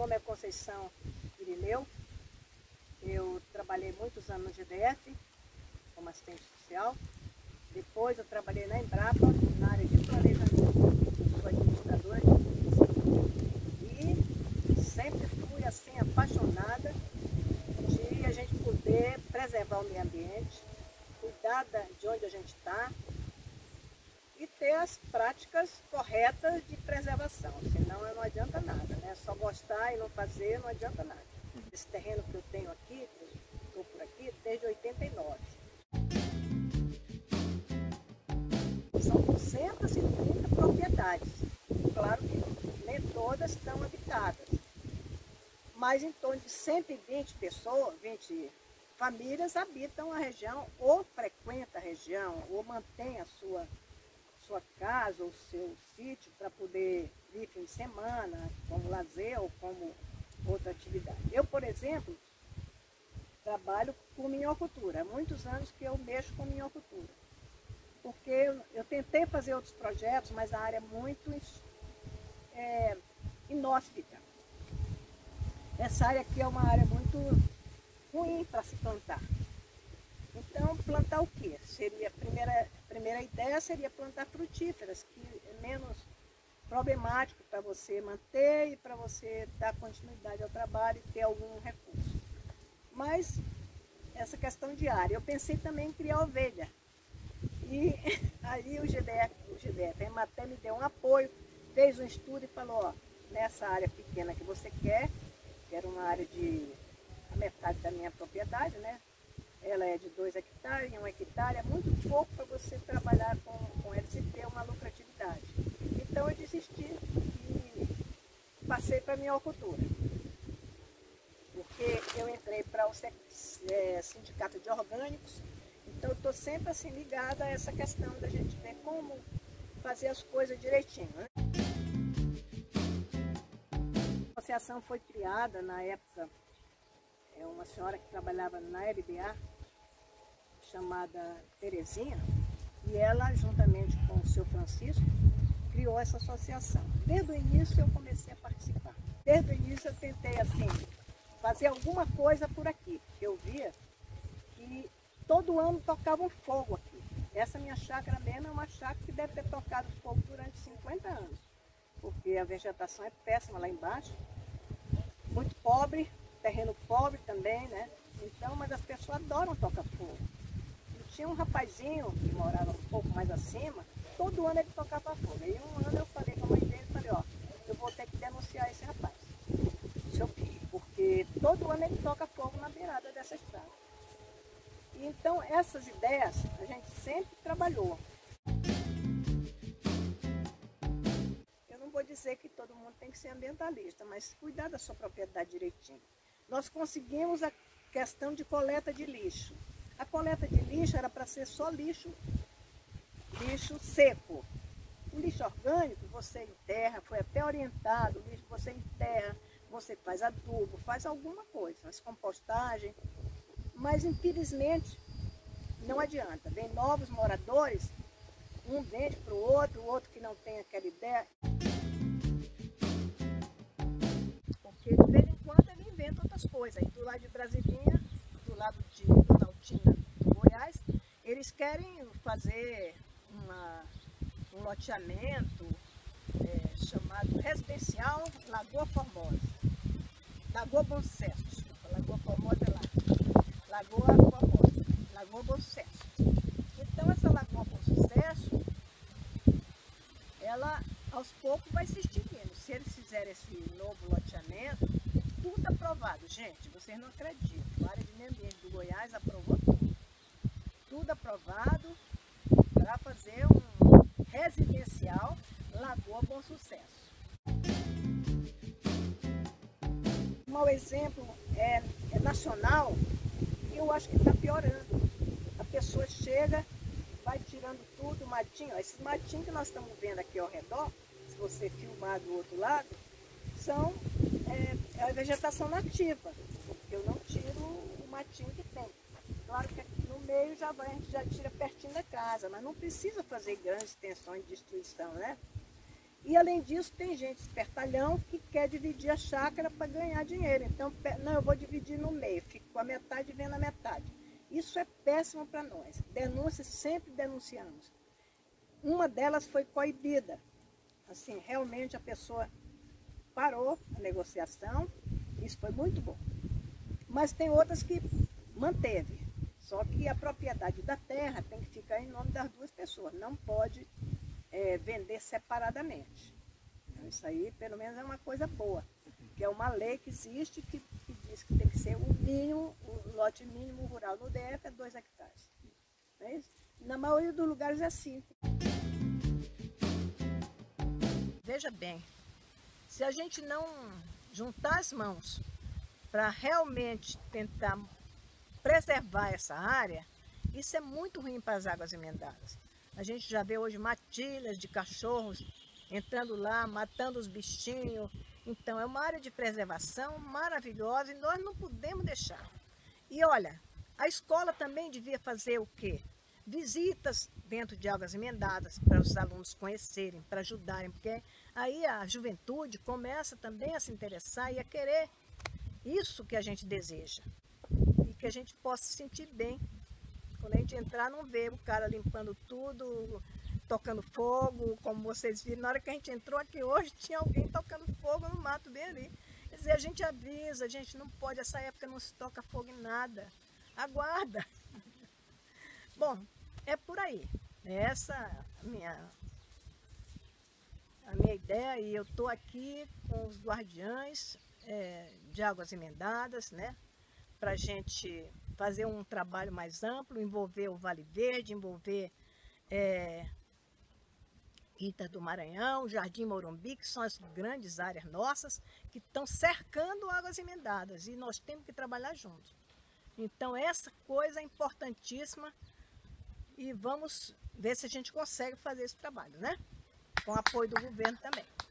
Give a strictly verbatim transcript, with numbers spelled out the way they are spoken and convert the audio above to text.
nome é Conceição Irineu. Eu trabalhei muitos anos no G D F como assistente social. Depois eu trabalhei na Embrapa, na área de planejamento, sou administradora de e sempre fui assim apaixonada de a gente poder preservar o meio ambiente, cuidar de onde a gente está e ter as práticas corretas de preservação, senão não adianta nada, né? Só gostar e não fazer não adianta nada. Esse terreno que eu tenho aqui, estou por aqui desde oitenta e nove. São duzentas e trinta propriedades. Claro que nem todas estão habitadas, mas em torno de cento e vinte pessoas, vinte famílias habitam a região, ou frequentam a região, ou mantêm a sua, sua casa, ou seu sítio para poder vir fim de semana, como lazer ou como outra atividade. Eu, por exemplo, trabalho com minhocultura. Há muitos anos que eu mexo com minhocultura. Porque eu, eu tentei fazer outros projetos, mas a área é muito é, inóspita. Essa área aqui é uma área muito ruim para se plantar. Então, plantar o quê? Seria, a primeira, a primeira ideia seria plantar frutíferas, que é menos problemático para você manter e para você dar continuidade ao trabalho e ter algum recurso. Mas, essa questão de área, eu pensei também em criar ovelha. E aí o G D F, o G D F, a Emater me deu um apoio, fez um estudo e falou, ó, nessa área pequena que você quer, que era uma área de a metade da minha propriedade, né? Ela é de dois hectares, e um hectare é muito pouco para você trabalhar com, com eles e ter uma lucratividade. Então eu desisti e passei para a minhocultura. Porque eu entrei para o é, sindicato de orgânicos, então eu estou sempre assim ligada a essa questão da gente ver como fazer as coisas direitinho, né? A associação foi criada na época, é uma senhora que trabalhava na L B A, chamada Terezinha, e ela, juntamente com o seu Francisco, criou essa associação. Desde o início eu comecei a participar. Desde o início eu tentei assim, fazer alguma coisa por aqui, porque eu via que todo ano tocava um fogo aqui. Essa minha chácara mesmo é uma chácara que deve ter tocado fogo durante cinquenta anos, porque a vegetação é péssima lá embaixo, muito pobre, terreno pobre também, né? Então, mas as pessoas adoram tocar fogo. E tinha um rapazinho que morava um pouco mais acima, todo ano ele tocava fogo. E um ano eu falei com a mãe dele, falei, ó, eu vou ter que denunciar esse rapaz, seu filho, porque todo ano ele toca fogo na beirada dessa estrada. E então essas ideias a gente sempre trabalhou. Eu não vou dizer que todo mundo tem que ser ambientalista, mas cuidar da sua propriedade direitinho. Nós conseguimos a questão de coleta de lixo. A coleta de lixo era para ser só lixo, lixo seco. O lixo orgânico você enterra, foi até orientado, o lixo você enterra, você faz adubo, faz alguma coisa, faz compostagem. Mas infelizmente não adianta. Vem novos moradores, um vende para o outro, o outro que não tem aquela ideia. Porque de vez em quando ele inventa outras coisas. Aí do lado de Brasilinha, do lado de Planaltina, do Goiás, eles querem fazer uma, um loteamento é, chamado residencial Lagoa Formosa. Lagoa Bom Sucesso, desculpa, Lagoa Formosa é lá. Lagoa Formosa, Lagoa Bom Sucesso. Então essa Lagoa Bom Sucesso, ela aos poucos vai se extinguindo. Se eles fizerem esse novo loteamento, tudo aprovado. Gente, vocês não acreditam, a área de meio ambiente do Goiás aprovou tudo. Tudo aprovado para fazer um residencial Lagoa Bom Sucesso. Um mau exemplo é, é nacional, e eu acho que está piorando. A pessoa chega, vai tirando tudo, matinho. Ó, esses matinhos que nós estamos vendo aqui ao redor, se você filmar do outro lado, são é, é a vegetação nativa, porque eu não tiro o matinho que tem. Claro que aqui no meio já vai, a gente já tira pertinho da casa, mas não precisa fazer grandes extensões de destruição, né? E além disso, tem gente espertalhão que quer dividir a chácara para ganhar dinheiro. Então, não, eu vou dividir no meio, fico com a metade e vendo a metade. Isso é péssimo para nós. Denúncias, sempre denunciamos. Uma delas foi coibida. Assim, realmente a pessoa parou a negociação, isso foi muito bom. Mas tem outras que manteve. Só que a propriedade da terra tem que ficar em nome das duas pessoas, não pode é, vender separadamente. Então, isso aí, pelo menos, é uma coisa boa, que é uma lei que existe que, que diz que tem que ser o mínimo, o lote mínimo rural no D F é dois hectares. Não é isso? Na maioria dos lugares é assim. Veja bem, se a gente não juntar as mãos para realmente tentar preservar essa área, isso é muito ruim para as águas emendadas. A gente já vê hoje matilhas de cachorros entrando lá, matando os bichinhos. Então é uma área de preservação maravilhosa e nós não podemos deixar. E olha, a escola também devia fazer o quê? Visitas dentro de águas emendadas para os alunos conhecerem, para ajudarem, porque aí a juventude começa também a se interessar e a querer isso que a gente deseja. E que a gente possa se sentir bem. Quando a gente entrar, não vê o cara limpando tudo, tocando fogo, como vocês viram. Na hora que a gente entrou aqui hoje, tinha alguém tocando fogo no mato bem ali. Quer dizer, a gente avisa, a gente não pode, essa época não se toca fogo em nada. Aguarda. Bom, é por aí. Essa a minha, a minha ideia, e eu estou aqui com os guardiães é, de águas emendadas, né? Para a gente fazer um trabalho mais amplo, envolver o Vale Verde, envolver é, Ita do Maranhão, Jardim Morumbi, que são as grandes áreas nossas, que estão cercando águas emendadas, e nós temos que trabalhar juntos. Então essa coisa é importantíssima e vamos ver se a gente consegue fazer esse trabalho, né? Com o apoio do governo também.